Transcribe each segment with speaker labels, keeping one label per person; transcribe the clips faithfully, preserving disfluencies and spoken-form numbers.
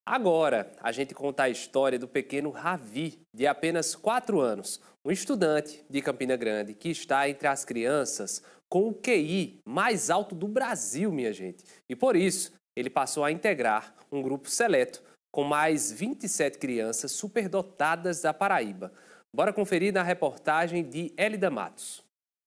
Speaker 1: Agora, a gente conta a história do pequeno Ravi, de apenas quatro anos, um estudante de Campina Grande que está entre as crianças com o Q I mais alto do Brasil, minha gente. E por isso, ele passou a integrar um grupo seleto com mais vinte e sete crianças superdotadas da Paraíba. Bora conferir na reportagem de Elida Matos.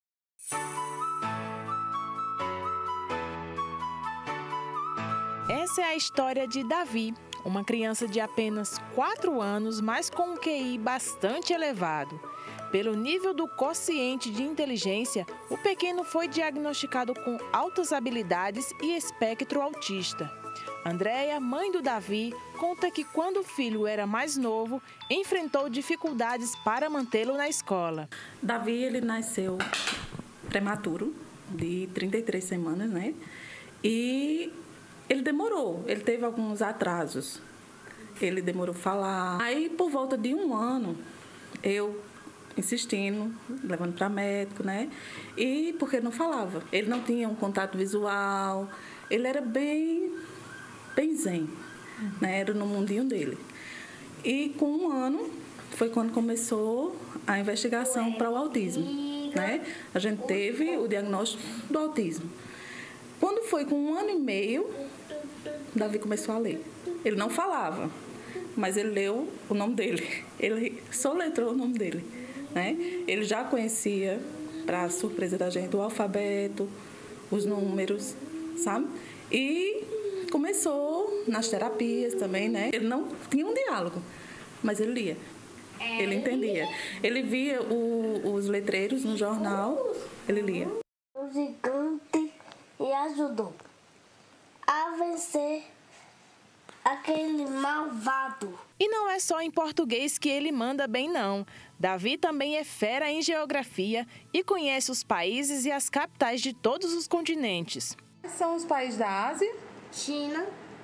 Speaker 2: Essa é a história de Davi, uma criança de apenas quatro anos, mas com um Q I bastante elevado. Pelo nível do quociente de inteligência, o pequeno foi diagnosticado com altas habilidades e espectro autista. Andréia, mãe do Davi, conta que quando o filho era mais novo, enfrentou dificuldades para mantê-lo na escola.
Speaker 3: Davi, ele nasceu prematuro, de trinta e três semanas, né? E ele demorou, ele teve alguns atrasos. Ele demorou a falar. Aí, por volta de um ano, eu insistindo, levando para médico, né? E porque não falava. Ele não tinha um contato visual, ele era bem, bem zen, né? Era no mundinho dele. E com um ano foi quando começou a investigação para o autismo, né? A gente teve o diagnóstico do autismo. Quando foi com um ano e meio, Davi começou a ler. Ele não falava, mas ele leu o nome dele. Ele soletrou o nome dele, né? Ele já conhecia, para surpresa da gente, o alfabeto, os números, sabe? E começou nas terapias também, né? Ele não tinha um diálogo, mas ele lia. Ele entendia. Ele via o, os letreiros no jornal, ele lia.
Speaker 4: O gigante e ajudou a vencer aquele malvado.
Speaker 2: E não é só em português que ele manda bem, não. Davi também é fera em geografia e conhece os países e as capitais de todos os continentes.
Speaker 5: Quais são os países da Ásia?
Speaker 4: China,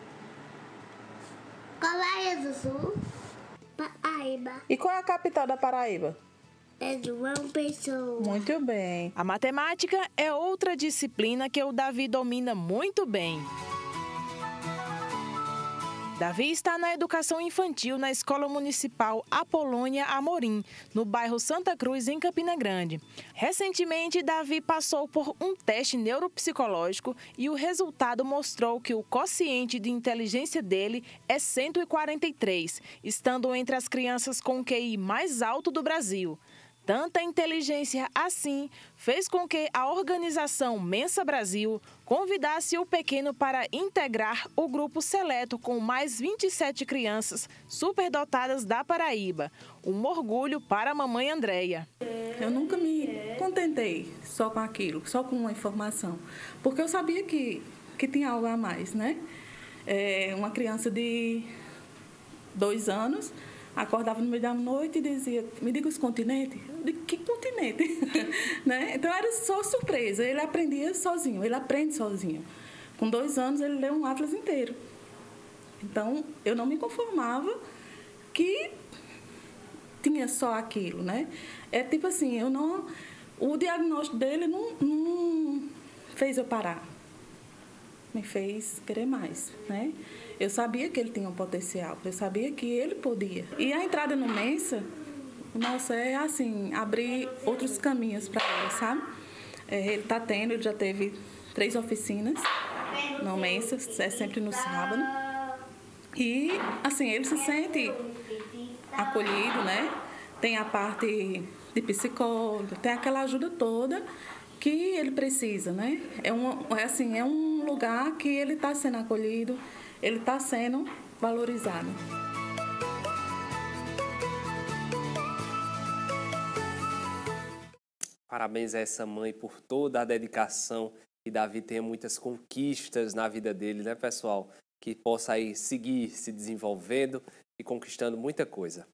Speaker 4: Coreia do Sul, Paraíba.
Speaker 5: E qual é a capital da Paraíba?
Speaker 4: É João Pessoa.
Speaker 5: Muito bem.
Speaker 2: A matemática é outra disciplina que o Davi domina muito bem. Davi está na educação infantil na Escola Municipal Apolônia Amorim, no bairro Santa Cruz, em Campina Grande. Recentemente, Davi passou por um teste neuropsicológico e o resultado mostrou que o quociente de inteligência dele é cento e quarenta e três, estando entre as crianças com o Q I mais alto do Brasil. Tanta inteligência assim fez com que a organização Mensa Brasil convidasse o pequeno para integrar o grupo seleto com mais vinte e sete crianças superdotadas da Paraíba. Um orgulho para a mamãe Andréia.
Speaker 3: Eu nunca me contentei só com aquilo, só com uma informação, porque eu sabia que, que tinha algo a mais, né? É, uma criança de dois anos acordava no meio da noite e dizia, me diga os continentes. Eu digo, que continente? Né? Então era só surpresa, ele aprendia sozinho, ele aprende sozinho. Com dois anos ele leu um atlas inteiro. Então eu não me conformava que tinha só aquilo, né? É tipo assim, eu não, o diagnóstico dele não, não fez eu parar, me fez querer mais, né? Eu sabia que ele tinha um potencial, eu sabia que ele podia. E a entrada no Mensa, nossa, é assim, abrir outros caminhos para ele, sabe? É, ele está tendo, ele já teve três oficinas no Mensa, é sempre no sábado. E, assim, ele se sente acolhido, né? Tem a parte de psicólogo, tem aquela ajuda toda que ele precisa, né? É, um, é, assim, é um lugar que ele está sendo acolhido, ele está sendo valorizado.
Speaker 1: Parabéns a essa mãe por toda a dedicação, e Davi tenha muitas conquistas na vida dele, né, pessoal? Que possa aí seguir se desenvolvendo e conquistando muita coisa.